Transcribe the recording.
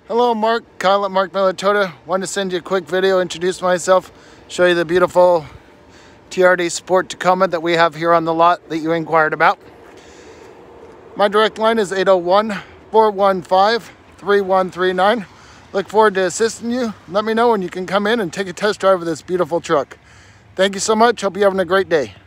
Hello, Mark. Kyle at Mark Miller Toyota. Wanted to send you a quick video, introduce myself, show you the beautiful TRD Sport Tacoma that we have here on the lot that you inquired about. My direct line is 801-415-3139. Look forward to assisting you. Let me know when you can come in and take a test drive of this beautiful truck. Thank you so much. Hope you're having a great day.